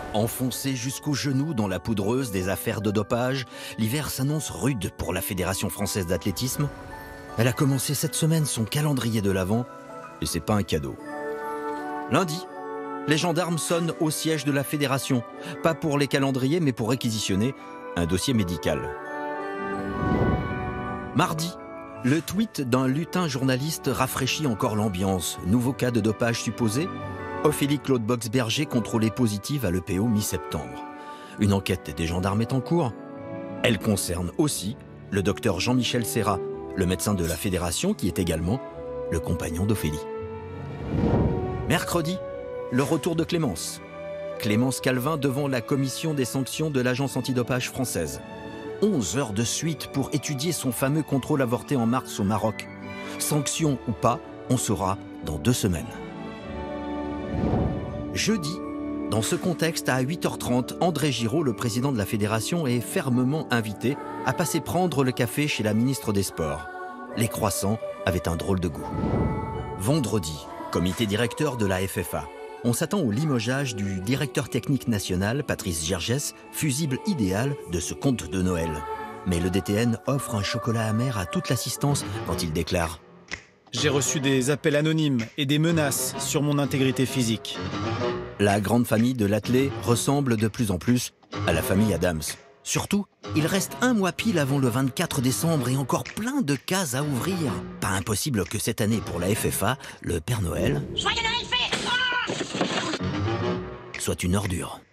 Enfoncé jusqu'aux genoux dans la poudreuse des affaires de dopage, l'hiver s'annonce rude pour la Fédération française d'athlétisme. Elle a commencé cette semaine son calendrier de l'Avent, et c'est pas un cadeau. Lundi, les gendarmes sonnent au siège de la Fédération, pas pour les calendriers, mais pour réquisitionner un dossier médical. Mardi, le tweet d'un lutin journaliste rafraîchit encore l'ambiance. Nouveau cas de dopage supposé. Ophélie Claude Boxberger contrôlée positive à l'EPO mi-septembre. Une enquête des gendarmes est en cours. Elle concerne aussi le docteur Jean-Michel Serra, le médecin de la Fédération qui est également le compagnon d'Ophélie. Mercredi, le retour de Clémence. Clémence Calvin devant la commission des sanctions de l'agence antidopage française. 11 heures de suite pour étudier son fameux contrôle avorté en mars au Maroc. Sanction ou pas, on saura dans 2 semaines. Jeudi, dans ce contexte, à 8h30, André Giraud, le président de la Fédération, est fermement invité à passer prendre le café chez la ministre des Sports. Les croissants avaient un drôle de goût. Vendredi, comité directeur de la FFA. On s'attend au limogeage du directeur technique national, Patrice Gergès, fusible idéal de ce conte de Noël. Mais le DTN offre un chocolat amer à toute l'assistance quand il déclare: J'ai reçu des appels anonymes et des menaces sur mon intégrité physique. La grande famille de l'athlé ressemble de plus en plus à la famille Adams. Surtout, il reste 1 mois pile avant le 24 décembre et encore plein de cases à ouvrir. Pas impossible que cette année pour la FFA, le Père Noël Joyeux Noël fait soit une ordure.